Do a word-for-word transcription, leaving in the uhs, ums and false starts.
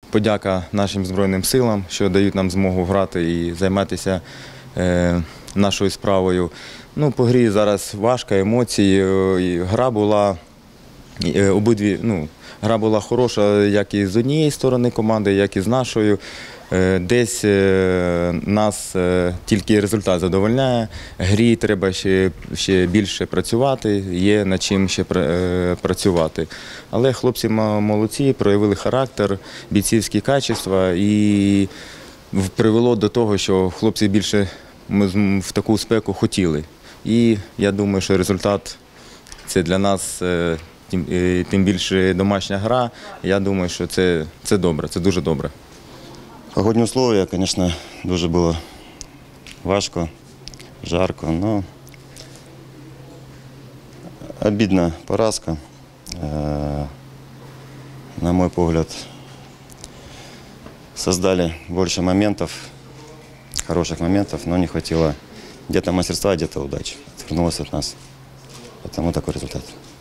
подяка нашим Збройним силам, що дають нам змогу грати і займатися е, нашою справою. Ну, по грі зараз важко, емоції. І гра була і, обидві, ну, гра була хороша як і з однієї сторони команди, як і з нашою. Десь нас тільки результат задовольняє, грі треба ще, ще більше працювати, є над чим ще працювати. Але хлопці молодці, проявили характер, бійцівські качества і привело до того, що хлопці більше в таку спеку хотіли. І я думаю, що результат – це для нас, тим, тим більше домашня гра, я думаю, що це, це добре, це дуже добре. Погодні условия, звісно, дуже було важко, жарко, але обідна поразка. На мой погляд, создали більше моментів, хороших моментів, але не хватило где-то мастерства, где-то удачи. Отвернулось від нас. Тому такий результат.